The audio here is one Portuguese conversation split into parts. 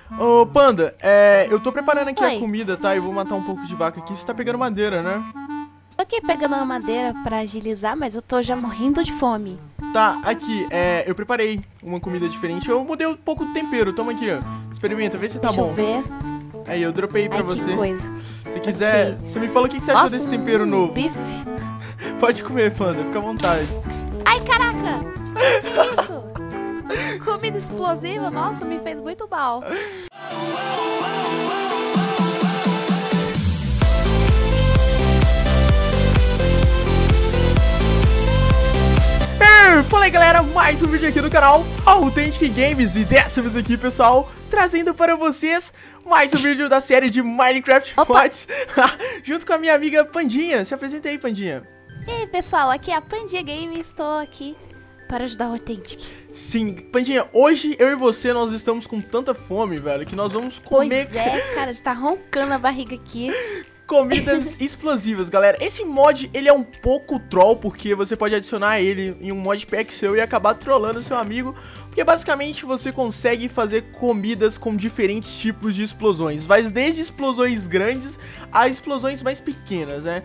Ô, Panda, eu tô preparando aqui a comida, tá? Eu vou matar um pouco de vaca aqui. Você tá pegando madeira, né? Tô aqui pegando uma madeira pra agilizar, mas eu tô já morrendo de fome. Tá, aqui, eu preparei uma comida diferente. Eu mudei um pouco o tempero. Toma aqui, ó. Experimenta, vê se tá bom. Deixa eu ver. Aí, eu dropei pra você. Que coisa. Se quiser, você me fala o que você achou desse tempero novo. Bife. Pode comer, Panda, fica à vontade. Ai, caraca! Que isso? Comida explosiva? Nossa, me fez muito mal. Fala aí, galera, mais um vídeo aqui do canal Authentic Games. E dessa vez aqui, pessoal, trazendo para vocês mais um vídeo da série de Minecraft Mods junto com a minha amiga Pandinha. Se apresenta aí, Pandinha. E aí, pessoal, aqui é a Pandinha Game. Estou aqui para ajudar o Authentic. Sim, Pandinha, hoje eu e você, nós estamos com tanta fome, velho, que nós vamos comer... Pois é, cara, está roncando a barriga aqui. Comidas explosivas, galera. Esse mod, ele é um pouco troll, porque você pode adicionar ele em um modpack seu e acabar trollando seu amigo, porque basicamente você consegue fazer comidas com diferentes tipos de explosões. Vai desde explosões grandes a explosões mais pequenas, né?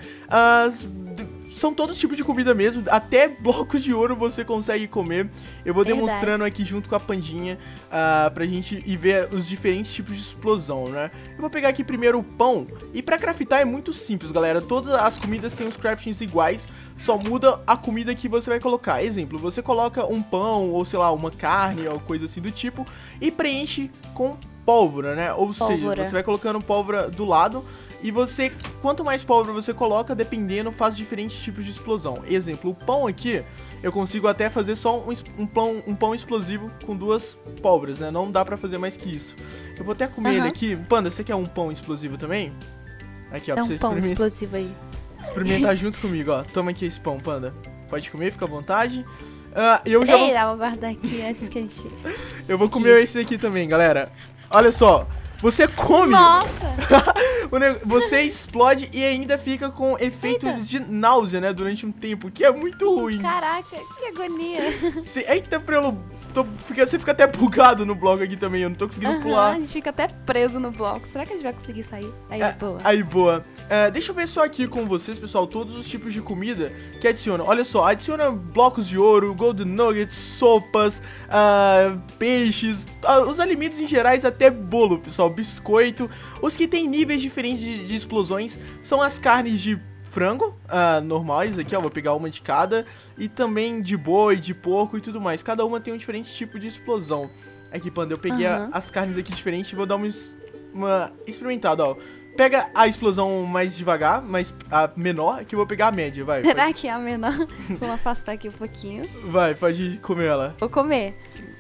São todos tipos de comida mesmo, até blocos de ouro você consegue comer. Eu vou demonstrando aqui junto com a Pandinha pra gente ir ver os diferentes tipos de explosão, né? Eu vou pegar aqui primeiro o pão. E pra craftar é muito simples, galera. Todas as comidas têm os craftings iguais, só muda a comida que você vai colocar. Exemplo, você coloca um pão ou sei lá, uma carne ou coisa assim do tipo e preenche com pólvora, né? Ou seja, você vai colocando pólvora do lado e você, quanto mais pólvora você coloca, dependendo, faz diferentes tipos de explosão. Exemplo, o pão aqui, eu consigo até fazer só um pão explosivo com duas pólvoras, né? Não dá pra fazer mais que isso. Eu vou até comer ele aqui. Panda, você quer um pão explosivo também? Aqui, ó, pra você experimentar. Um pão explosivo aí. Experimentar junto comigo, ó. Toma aqui esse pão, Panda. Pode comer, fica à vontade. Eu vou guardar aqui antes que a gente... Eu vou comer esse daqui também, galera. Olha só, você come. Nossa! Você explode e ainda fica com efeitos de náusea, né, durante um tempo, que é muito ruim. Caraca, que agonia. Eita, você fica até bugado no bloco aqui também, eu não tô conseguindo pular. A gente fica até preso no bloco. Será que a gente vai conseguir sair? Boa. Aí, boa. Deixa eu ver só aqui com vocês, pessoal, todos os tipos de comida que adicionam. Olha só, adiciona blocos de ouro, golden nuggets, sopas, peixes, os alimentos em gerais, até bolo, pessoal, biscoito. Os que tem níveis diferentes de explosões são as carnes de frango, normais aqui, ó, vou pegar uma de cada. E também de boi, de porco e tudo mais. Cada uma tem um diferente tipo de explosão. Aqui, Panda, eu peguei as carnes aqui diferentes e vou dar uma experimentada, ó. Pega a explosão mais devagar, a menor, que eu vou pegar a média, vai. Será que é a menor? Vamos afastar aqui um pouquinho. Vai, pode comer ela. Vou comer.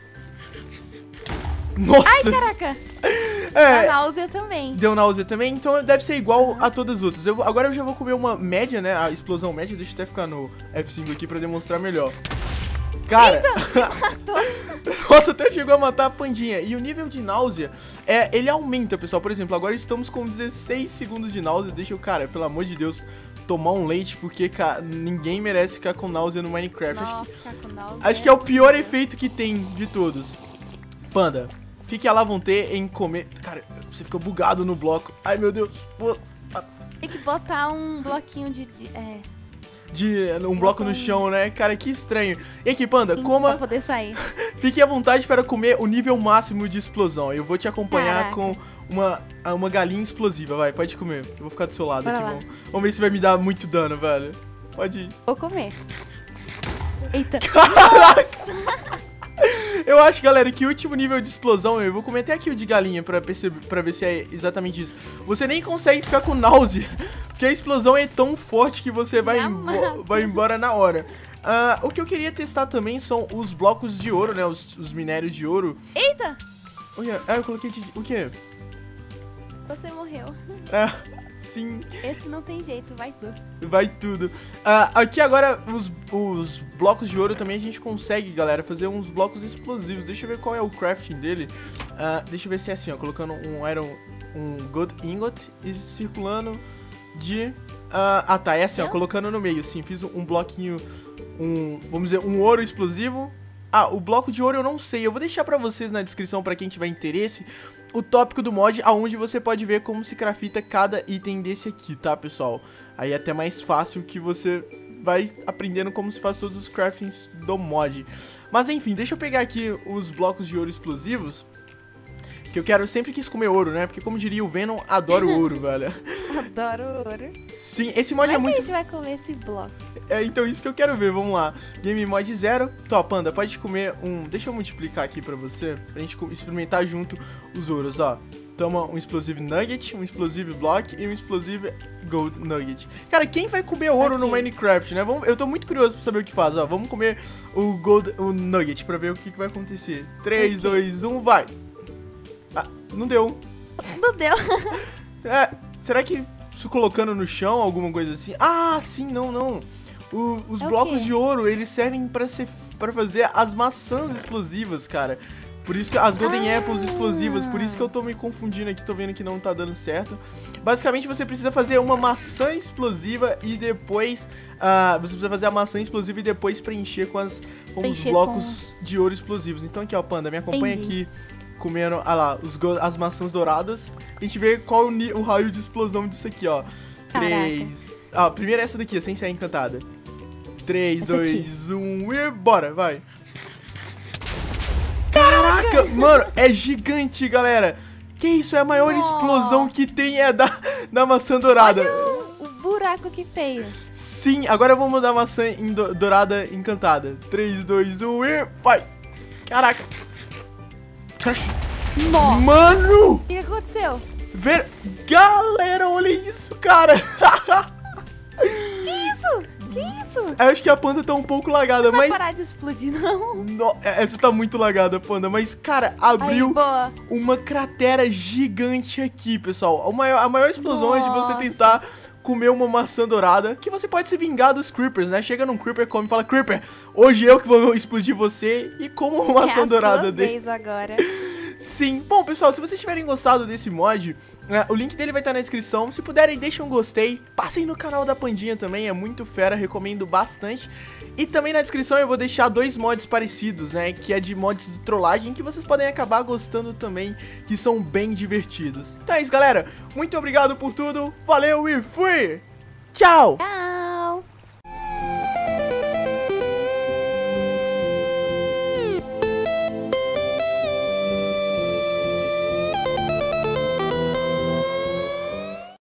Nossa! Ai, caraca! Deu náusea também. Deu náusea também? Então deve ser igual a todas as outras. Agora eu já vou comer uma média, né? A explosão média. Deixa eu até ficar no F5 aqui pra demonstrar melhor. Cara... Eita, matou. Nossa, até chegou a matar a Pandinha. E o nível de náusea, ele aumenta, pessoal. Por exemplo, agora estamos com 16 segundos de náusea. Deixa eu, cara, pelo amor de Deus, tomar um leite, porque, cara, ninguém merece ficar com náusea no Minecraft. Acho que é o pior efeito que tem de todos. Panda, fique à vontade em comer. Cara, você fica bugado no bloco. Ai, meu Deus. Tem que botar um bloquinho um bloco no chão, né? Cara, que estranho. E aqui, Panda, coma... Pra poder sair. Fique à vontade para comer o nível máximo de explosão. Eu vou te acompanhar com uma galinha explosiva. Vai, pode comer. Eu vou ficar do seu lado aqui. Vamos ver se vai me dar muito dano, velho. Pode ir. Vou comer. Eita. Nossa! Eu acho, galera, que o último nível de explosão, eu vou comer até aqui o de galinha pra ver se é exatamente isso. Você nem consegue ficar com náusea, porque a explosão é tão forte que você vai embora na hora. O que eu queria testar também são os blocos de ouro, né, os minérios de ouro. Eita! Eu coloquei o quê? Você morreu. Sim. Esse não tem jeito, vai tudo. Vai tudo. Aqui agora, os blocos de ouro também a gente consegue, galera, fazer uns blocos explosivos. Deixa eu ver qual é o crafting dele. Deixa eu ver se é assim, ó. Colocando um gold ingot e circulando de... tá, é assim, ó. Colocando no meio, sim. Fiz um bloquinho, vamos dizer, um ouro explosivo. O bloco de ouro eu não sei. Eu vou deixar pra vocês na descrição, pra quem tiver interesse, o tópico do mod, aonde você pode ver como se crafta cada item desse aqui, tá, pessoal? Aí é até mais fácil que você vai aprendendo como se faz todos os craftings do mod. Mas enfim, deixa eu pegar aqui os blocos de ouro explosivos, que eu quero, sempre quis comer ouro, né? Porque como diria o Venom, adoro ouro, velho. Adoro ouro. Sim, esse mod é Como é muito... que a gente vai comer esse bloco? É, então isso que eu quero ver, vamos lá. Game mod 0. Tó, Panda, pode comer um... Deixa eu multiplicar aqui pra você, pra gente experimentar junto os ouros, ó. Toma um Explosive Nugget, um Explosive Block e um Explosive Gold Nugget. Cara, quem vai comer ouro no Minecraft, né? Eu tô muito curioso pra saber o que faz, ó. Vamos comer o Gold o Nugget pra ver o que vai acontecer. 3, 2, 1, vai! Ah, não deu. Não deu. É, será que isso colocando no chão, alguma coisa assim? Ah, sim, não. Os blocos de ouro, eles servem pra fazer as maçãs explosivas, cara. Por isso que as Golden Apples explosivas, por isso que eu tô me confundindo aqui, tô vendo que não tá dando certo. Basicamente você precisa fazer uma maçã explosiva e depois... você precisa fazer a maçã explosiva e depois preencher com os blocos de ouro explosivos. Então aqui, ó, Panda, me acompanha aqui comendo, lá, as maçãs douradas. A gente vê qual o raio de explosão disso aqui, ó. 3... primeiro essa daqui, sem ser encantada. 3, 2, 1 e bora, vai. Caraca, mano, é gigante, galera. Que isso, é a maior explosão que tem, é da maçã dourada. Olha o buraco que fez. Sim, agora eu vou mudar a maçã dourada encantada. 3, 2, 1 e vai. Caraca. Nossa. Mano! O que aconteceu? Galera, olha isso, cara. Que isso? Eu acho que a Panda tá um pouco lagada, Não vai mas... parar de explodir, não. Essa tá muito lagada, Panda, mas, cara, abriu Aí, boa. uma cratera gigante aqui, pessoal. A maior explosão é de você tentar comer uma maçã dourada, que você pode se vingar dos creepers, né? Chega num creeper, come e fala, creeper, hoje eu que vou explodir você e como uma maçã dourada dele. Vez agora. Sim. Bom, pessoal, se vocês tiverem gostado desse mod, o link dele vai estar na descrição. Se puderem, deixem um gostei. Passem no canal da Pandinha também, é muito fera, recomendo bastante. E também na descrição eu vou deixar 2 mods parecidos, né? Que é de mods de trollagem, que vocês podem acabar gostando também, que são bem divertidos. Então é isso, galera. Muito obrigado por tudo. Valeu e fui! Tchau!